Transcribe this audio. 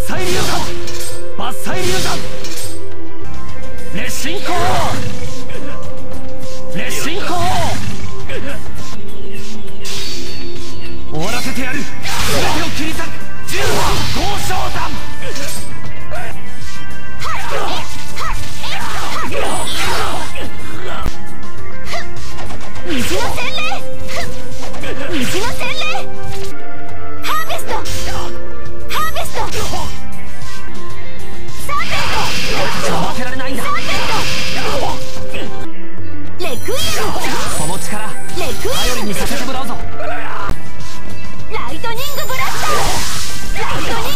砕流弾伐採流弾烈神功烈神功終わらせてやる。全てを切り裂く十号章弾虹の洗礼虹の洗礼ハーベストハーベストサーペント負けられないんだ。 サーペントレクイエムその力レクイエム頼りにさせてもらうぞ。 ライトニングブラスターライトニング